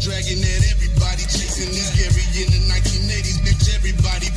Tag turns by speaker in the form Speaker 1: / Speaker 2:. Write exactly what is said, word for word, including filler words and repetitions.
Speaker 1: dragging at everybody, chasing this Gary in the nineteen eighties, bitch, everybody